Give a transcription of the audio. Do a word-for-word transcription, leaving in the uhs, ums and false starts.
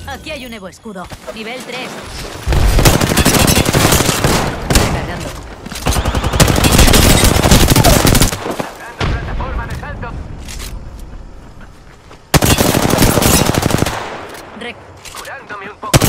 Aquí hay un Evo escudo. Nivel tres. Recargando. Dando plataforma de salto. Rec. Curándome un poco.